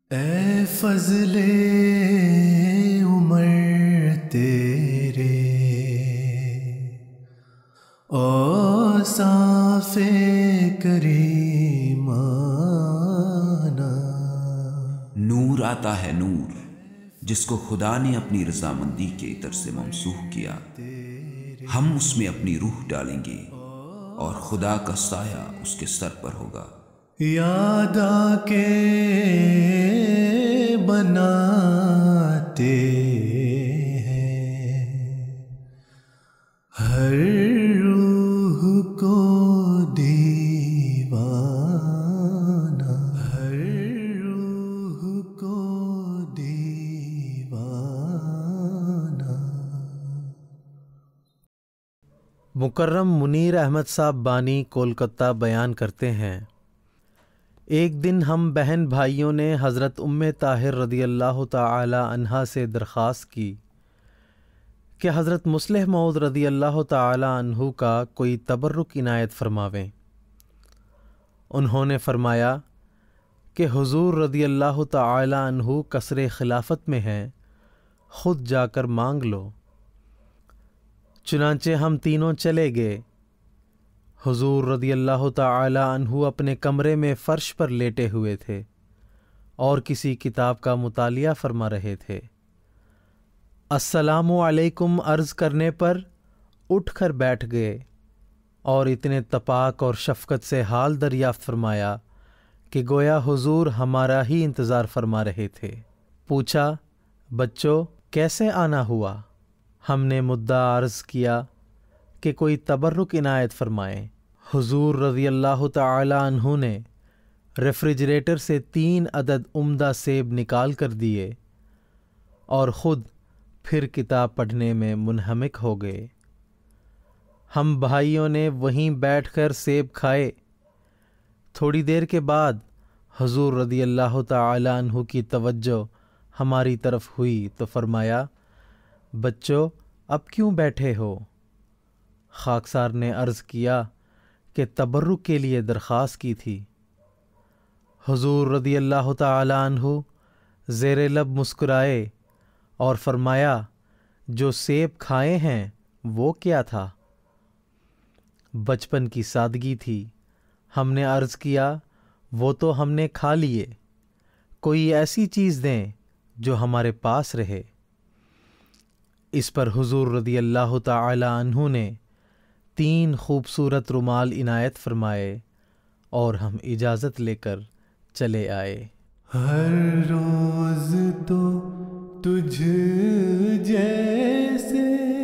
اے فضل عمر تیرے اوصاف کریمانہ، نور آتا ہے نور جس کو خدا نے اپنی رضامندی کے عطر سے ممسوح کیا، ہم اس میں اپنی روح ڈالیں گے اور خدا کا سایہ اس کے سر پر ہوگا۔ یاد آ کے بناتے ہیں ہر روح کو دیوانہ، ہر روح کو دیوانہ۔ مکرم منیر احمد صاحب بانی کولکتہ بیان کرتے ہیں، ایک دن ہم بہن بھائیوں نے حضرت ام طاہر رضی اللہ تعالی عنہا سے درخواست کی کہ حضرت مصلح موعود رضی اللہ تعالی عنہ کا کوئی تبرک عنایت فرماویں۔ انہوں نے فرمایا کہ حضور رضی اللہ تعالی عنہ قصر خلافت میں ہیں، خود جا کر مانگ لو۔ چنانچہ ہم تینوں چلے گئے۔ حضور رضی اللہ تعالی عنہ اپنے کمرے میں فرش پر لیٹے ہوئے تھے اور کسی کتاب کا مطالعہ فرما رہے تھے۔ السلام علیکم عرض کرنے پر اٹھ کر بیٹھ گئے اور اتنے تپاک اور شفقت سے حال دریافت فرمایا کہ گویا حضور ہمارا ہی انتظار فرما رہے تھے۔ پوچھا، بچوں کیسے آنا ہوا؟ ہم نے مدعا عرض کیا کہ کوئی تبرک عنایت فرمائیں۔ حضور رضی اللہ تعالی عنہ نے ریفریجریٹر سے 3 عدد عمدہ سیب نکال کر دیے اور خود پھر کتاب پڑھنے میں منہمک ہو گئے۔ ہم بھائیوں نے وہیں بیٹھ کر سیب کھائے۔ تھوڑی دیر کے بعد حضور رضی اللہ تعالی عنہ کی توجہ ہماری طرف ہوئی تو فرمایا، بچوں اب کیوں بیٹھے ہو؟ خاکسار نے عرض کیا کہ تبرک کے لیے درخواست کی تھی۔ حضور رضی اللہ تعالی عنہ زیر لب مسکرائے اور فرمایا، جو سیب کھائے ہیں وہ کیا تھا؟ بچپن کی سادگی تھی۔ ہم نے عرض کیا، وہ تو ہم نے کھا لیے، کوئی ایسی چیز دیں جو ہمارے پاس رہے۔ اس پر حضور رضی اللہ تعالی عنہ نے 3 خوبصورت رومال عنایت فرمائے اور ہم اجازت لے کر چلے آئے۔ ہر روز تو تجھ جیسے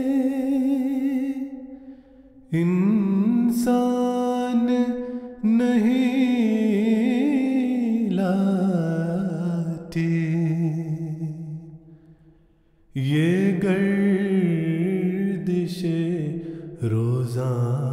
انسان نہیں لاتے، یہ گردش روزانہ